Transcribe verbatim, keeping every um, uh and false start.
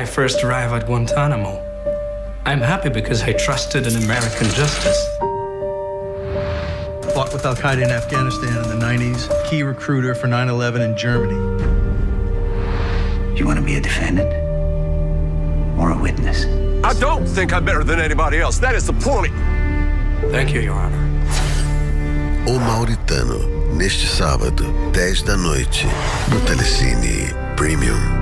I first arrived at Guantanamo. I'm happy because I trusted in American justice. Fought with Al-Qaeda in Afghanistan in the nineties, key recruiter for nine eleven in Germany. You want to be a defendant or a witness? I don't think I'm better than anybody else. That is the point. Thank you, Your Honor. O Mauritano, neste sábado, dez da noite, no Telecine Premium.